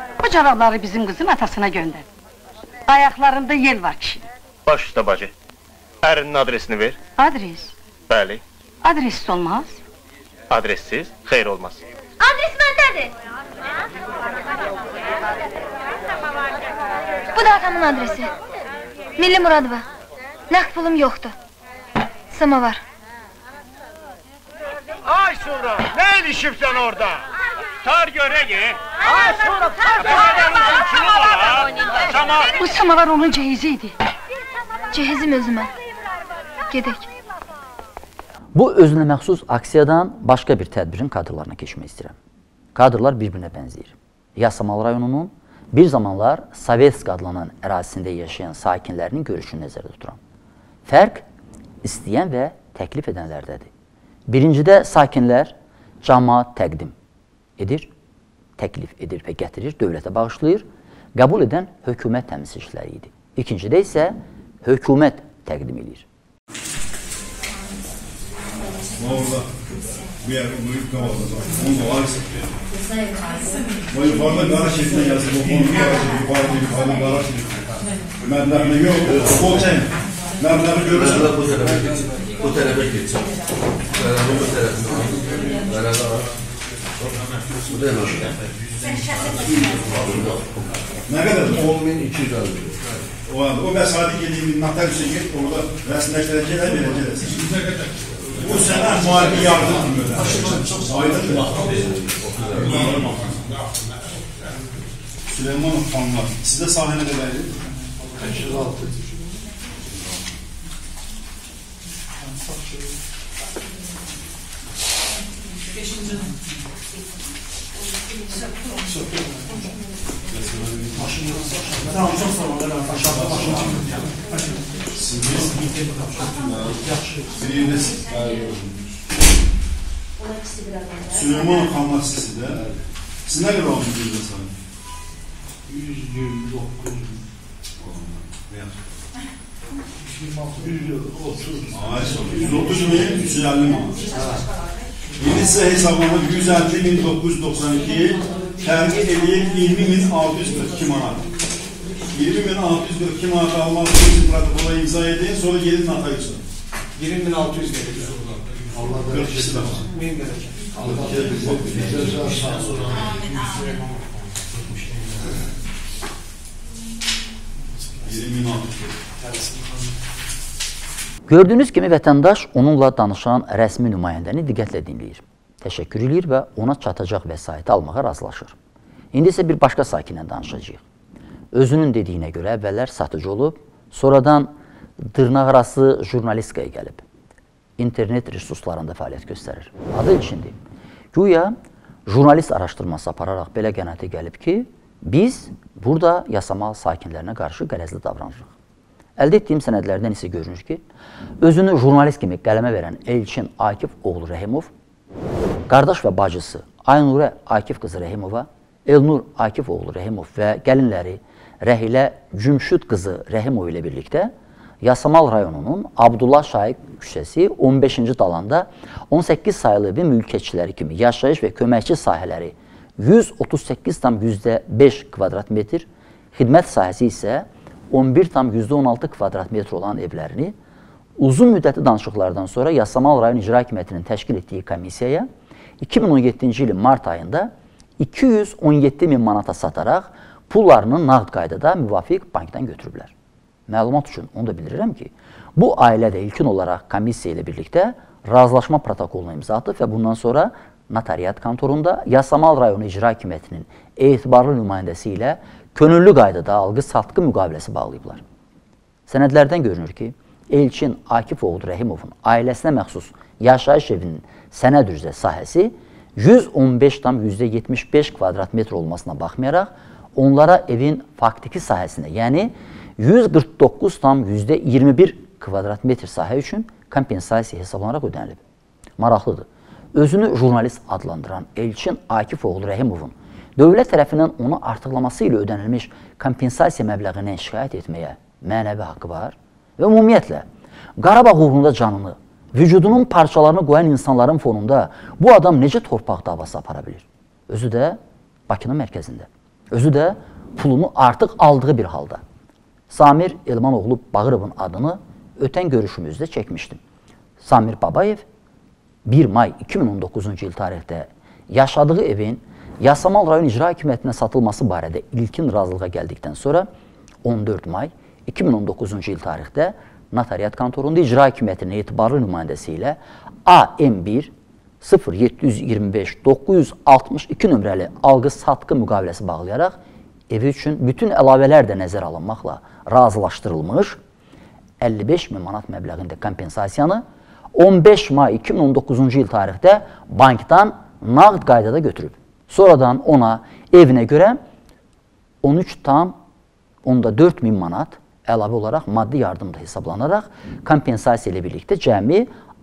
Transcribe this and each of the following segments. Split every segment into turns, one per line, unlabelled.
Bu cavabları bizim kızın atasına gönder. Ayaklarında yel var kişinin.
Baş üstə bacı. Ərinin adresini ver.
Adres.
Bəli.
Adressiz olmaz.
Adressiz xeyir olmaz.
Adres məndədir. Bu da atamın adresi. Milli Muradova. Nəqd pulum yoxdur. Samovar.
Ay sonra, ne ilişipsen orada? Tar göregi. Ay sonra,
Bu samavar onun cehiziydi.
Cehizim özümə. Gedək.
Bu özünə məxsus aksiyadan başqa bir tədbirin kadrlarına keçmək istəyirəm. Kadrlar bir-birinə bənzəyir. Yasamal rayonunun bir zamanlar Sovetsk adlanan ərazisində yaşayan sakinlərinin görüşünü nəzərdə tuturam. Fərq istəyən və təklif edənlərdədir. Birincidə sakinlər cəmaat təqdim edir, təklif edir və gətirir, dövlətə bağışlayır, qəbul edən hökumət təmsilçiləri idi. İkincidə isə hökumət təqdim edir.
Orada bir yer büyük kavalda. Onu var ise. Bu yukarıda garaj şeklinde yazılı. Bu konu yukarıda garaj şeklinde. Mebleğine yok. Bol çayın. Mebleği görürsün.
Bu tarafa geçeceğim. Bu tarafa. Bu da nasıl?
Ne kadar?
10.200 alıyor.
O vesadi geldiği noter git orada resimleştirecekler verecekler. Bu sene muhalif yardım böyle. Aydın mı? Süleymanov fanlar. Sizde sahnede belli.
506.
Tamam, çok sağ olun. Birincisi Süleymanov fanlar sizde. Siz ne kadar aldınız bir mesela?
129.
130 bin 350 mi? Yeni size hesaplamak 150.992 tergi edeyip 20.642 manat. 20.642 manat almak için protokola imza edin, sonra gelin nata için.
20.600 gerekiyor. Allah
40 kişi de var.
Gördüyünüz kimi vətəndaş onunla danışan rəsmi nümayəndəni diqqətlə dinləyir, təşəkkür edir və ona çatacaq vəsaiti almağa razılaşır. İndi isə bir başqa sakinlə danışacağıq. Özünün dediyinə görə əvvəllər satıcı olub, sonradan dırnaqarası jurnalistikaya gəlib. İnternet resurslarında fəaliyyət göstərir. Adı ilçindir. Güya jurnalist araşdırması apararaq belə qənaətə gəlib ki, biz burada yasamal sakinlərinə qarşı qərəzli davranırıq. Əldə etdiyim sənədlərdən isə görünür ki, özünü jurnalist kimi qələmə verən Elçin Akif oğlu Rəhimov, qardaş və bacısı Aynurə Akif qızı Rəhimova, Elnur Akif oğlu Rəhimov və gəlinləri Rəhilə Cümşüd qızı Rəhimov ilə birlikdə Yasamal rayonunun Abdullah Şaiq küçəsi 15-ci dalanda 18 sayılı bir mülkiyyətçiləri kimi yaşayış və köməkçi sahələri 138,5 kvadrat metr, xidmət sahəsi isə 11,16 kvadrat metr olan evlərini uzun müddətli danışıqlardan sonra Yasamal rayon icra hakimiyyətinin təşkil etdiyi komissiyaya 2017-ci ilin mart ayında 217 min manata sataraq pullarını nağd qaydada müvafiq bankdan götürüblər. Məlumat üçün onu da bildirirəm ki, bu ailə də ilkin olaraq komissiya ilə birlikdə razılaşma protokoluna imza atıb və bundan sonra notariat kontorunda Yasamal rayonu icra hakimiyyətinin etibarlı nümayəndəsi ilə könüllü qaydada alqı-satqı müqaviləsi bağlayıblar. Sənədlərdən görünür ki, Elçin Akif oğlu Rəhimovun ailəsinə məxsus yaşayış evinin sənəd üzrə sahəsi 115,75 kvadrat metr olmasına baxmayaraq, onlara evin faktiki sahəsinə, yəni 149,21 kvadrat metr sahə üçün kompensasiya hesablanaraq ödənilib. Maraqlıdır. Özünü jurnalist adlandıran Elçin Akif oğlu Rəhimovun dövlət tərəfindən onu artıqlaması ilə ödənilmiş kompensasiya məbləğindən şikayət etməyə mənəvi haqqı var və ümumiyyətlə, Qarabağ uğrunda canını, vücudunun parçalarını qoyan insanların fonunda bu adam necə torpaq davası apara bilir? Özü də Bakının mərkəzində. Özü də pulunu artıq aldığı bir halda. Samir Elmanoğlu Bağırovun adını ötən görüşümüzdə çəkmişdim. Samir Babayev 1 may 2019-cu il tarixdə yaşadığı evin Yasamal rayon icra hakimiyyətinə satılması barədə ilkin razılığa gəldikdən sonra 14 may 2019-cu il tarixdə notariat kontorunda icra hakimiyyətinin etibarlı nümayəndəsi ilə AM1 0725 962 nömrəli alqı-satqı müqaviləsi bağlayaraq evi üçün bütün əlavələr də nəzərə alınmaqla razılaşdırılmış 55 min manat məbləğində kompensasiyanı 15 may 2019-cu il tarixdə bankdan nağd qaydada götürüb. Sonradan ona evinə görə 13,4 min manat əlavə olaraq maddi yardım da hesablanaraq kompensasiya ilə birlikdə cəmi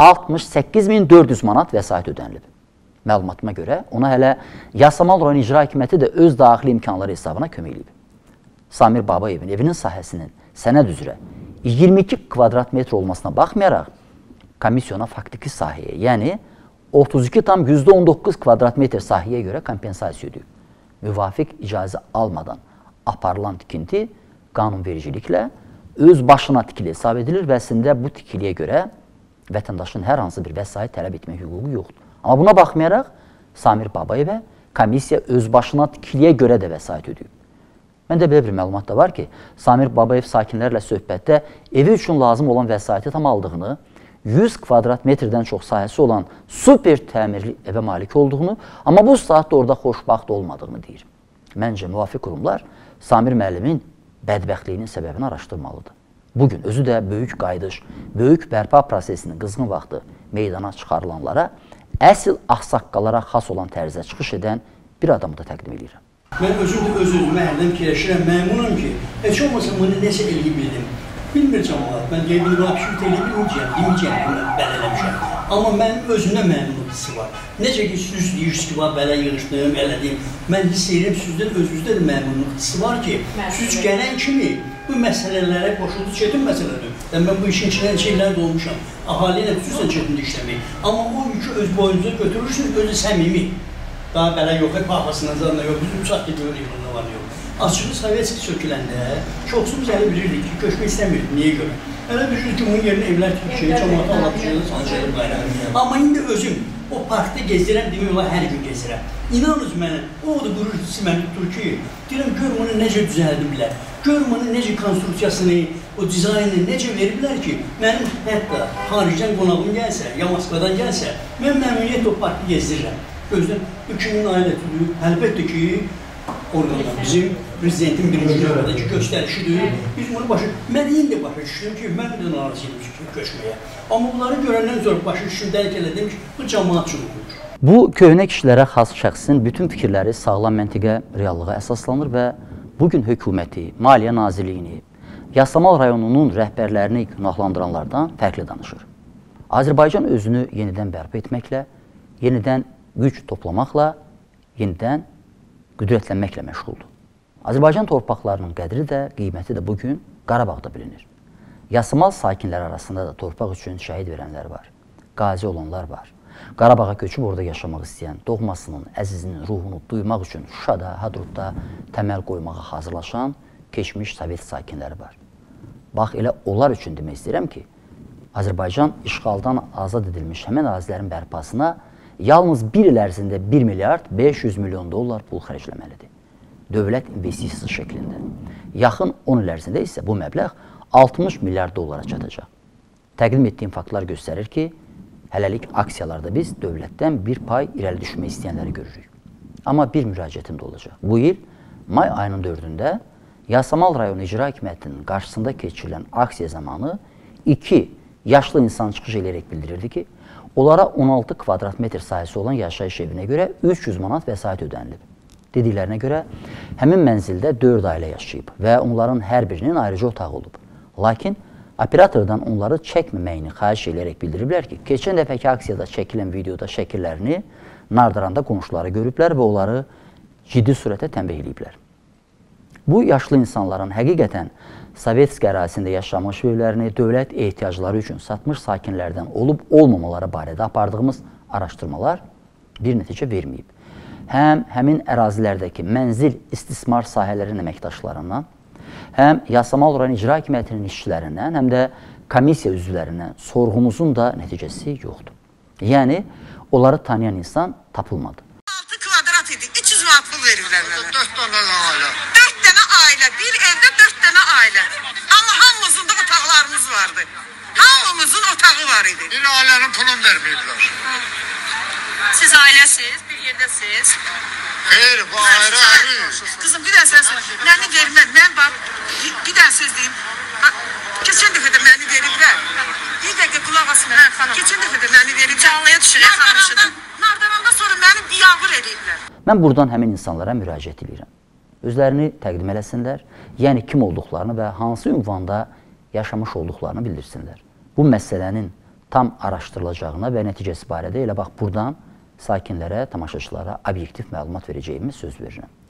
68.400 manat vəsait ödənilib. Məlumatıma görə ona hələ Yasamal rayon icra hakimiyyəti də öz daxili imkanları hesabına kömək edib. Samir Babayevin evinin sahəsinin sənəd üzrə 22 kvadrat metr olmasına baxmayaraq komissiyona faktiki sahəyə, yəni 32,19 kvadrat metr sahəyə görə kompensasiya ödəyib. Müvafiq icazə almadan aparılan tikinti qanunvericiliklə öz başına tikili hesab edilir və əslində bu tikiliyə görə vətəndaşın hər hansı bir vəsait tələb etmək hüququ yoxdur. Amma buna baxmayaraq Samir Babayevə komissiya öz başına tikiliyə görə də vəsait ödəyib. Məndə belə bir məlumat da var ki, Samir Babayev sakinlərlə söhbətdə evi üçün lazım olan vəsaiti tam aldığını, 100 kvadrat metrdən çox sahəsi olan super təmirli evə malik olduğunu, amma bu saatda orada xoşbaxt olmadığını deyir. Məncə, müvafiq qurumlar Samir müəllimin bədbəxtliyinin səbəbini araşdırmalıdır. Bugün özü də böyük qayıdış, böyük bərpa prosesinin qızğın vaxtı meydana çıxarılanlara, əsl ağsaqqalara xas olan tərzə çıxış edən bir adamı da təqdim edirəm.
Mən öz-özümə hərdən fikirləşirəm, məmnunam ki, heç olmasa bunu nəsə eləyə bildim. Bilmir cəmaat, mən qeybini rapşut eləyə bilməyəcəm, bələ eləmişəm. Amma mənim özümdə məmnun hissi var. Necə ki, süz deyirsiniz ki, bələ yığışdım, elədim. Mən hiss edirəm, süzdən özünüzdə də məmnunluq hissi var ki, süz gələn kimi bu məsələlərə qoşuldu, çetin məsələdir. Mən bu işin içindən şeylərdə olmuşam. Ahali ilə xüsusən çetində işləmək. Amma o yükü öz boyunuza götürürsünüz, özü səmimi. Daha belə yox, pahasından zanla yox, bizim uçaq ki, görürük, bunda var yox. Açığı Sovetski söküləndə çoxsumuz elə bilirdik ki, köçmək istəmirdik. Niyə görə? Elə bilirdik ki, bunun yerinə evlər tikişək, cəmaata anlatışıyla sanışayım qaynaq. Amma indi özüm o parkda gezdirəm, demək olar hər gün gezdirəm. İnanınız mənə, o da qurur hissi məni tutur ki, deyirəm, gör bunu necə düzəldiblər, gör bunu necə konstruksiyasını, o dizaynını necə veriblər ki, mənim hətta xaricdən qonağım gəlsə, ya Moskvadan gəlsə, mən məmnuniyyət o parkı gezdirirəm. Gözdən 2000 ailətidir, əlbəttə ki, orada bizim prezidentin birinci növbədəki göstərişidir. Biz bunu mən indi başa düşdüm ki, mən də narazıyım köçməyə. Amma bunları görəndən sonra başa düşdüm, dərk elədim ki, bu cəmaat üçün olur.
Bu, köhnə kişilərə xas şəxsin bütün fikirləri sağlam məntiqə, reallığa əsaslanır və bugün hökuməti, Maliyyə Nazirliyini, Yasamal rayonunun rəhbərlərini günahlandıranlardan fərqli danışır. Azərbaycan özünü yenidən bərpa etməklə, yenidən güc toplamaqla, yenidən qüdrətlənməklə məşğuldur. Azərbaycan torpaqlarının qədri də, qiyməti də bugün Qarabağda bilinir. Yasamal sakinləri arasında da torpaq üçün şəhid verənlər var, qazi olanlar var. Qarabağa köçüb orada yaşamaq istəyən, doğmasının, əzizinin ruhunu duymaq üçün Şuşada, Hadrutda təməl qoymağa hazırlaşan keçmiş Sovet sakinləri var. Bax, elə onlar üçün demək istəyirəm ki, Azərbaycan işğaldan azad edilmiş həmən ərazilərin bərpasına yalnız bir il ərzində 1 milyard 500 milyon dollar pul xərcləməlidir. Dövlət investisiyası şəklində. Yaxın 10 il ərzində isə bu məbləğ 60 milyard dollara çatacaq. Təqdim etdiyim faktlar göstərir ki, hələlik aksiyalarda biz dövlətdən bir pay irəli düşmək istəyənləri görürük. Amma bir müraciətim də olacaq. Bu il may ayının 4-də Yasamal rayon icra hakimiyyətinin qarşısında keçirilən aksiya zamanı 2 yaşlı insan çıxış edərək bildirirdi ki, onlara 16 kvadrat metr sahəsi olan yaşayış evinə görə 300 manat vəsait ödənilib. Dediklərinə görə, həmin mənzildə 4 ailə yaşayıb və onların hər birinin ayrıca otağı olub. Lakin operatordan onları çəkməməyini xahiş edərək bildiriblər ki, keçən dəfəki aksiyada çəkilən videoda şəkillərini Nardaranda qonşuları görüblər və onları ciddi surətdə tənbih ediblər. Bu, yaşlı insanların həqiqətən Sovetski ərazisində yaşamış evlərini dövlət ehtiyacları üçün satmış sakinlərdən olub-olmamaları barədə apardığımız araşdırmalar bir nəticə verməyib. həm həmin ərazilərdəki mənzil istismar sahələrinin əməkdaşlarından, həm Yasamal rayon icra hakimiyyətinin işçilərindən, həm də komissiya üzvlərindən sorğumuzun da nəticəsi yoxdur. Yəni, onları tanıyan insan tapılmadı.
6 kvadrat idi, 300 manat pul verirlər mənə. 4 dənə ailə. 4 dənə ailə, bir evdə 4 dənə ailə. Amma hamımızın da otaqlarımız vardı. Hamımızın otağı var idi. Bir ailənin pulunu vermirdilər. Siz ailəsiz, bir yerdəsiz. Hayır, bu ayrı. Kızım bir dənə söz, məni vermən, mən bax, bir dənə söz deyim. Keçən dəfə də məni veriblər. Bir dəqiqə qulaq asın, keçən dəfə də məni veriblər. Canlıya düşürək, xanışıdan. Nardavandan sonra məni biyavır ediblər.
Mən buradan həmin insanlara müraciət edirəm. Özlərini təqdim eləsinlər, yəni kim olduqlarını və hansı ünvanda yaşamış olduqlarını bildirsinlər. Bu məsələnin tam araşdırılacağına və nəticəsi barədə elə bax buradan sakinlərə, tamaşaçılara obyektiv məlumat verəcəyimi söz verirəm.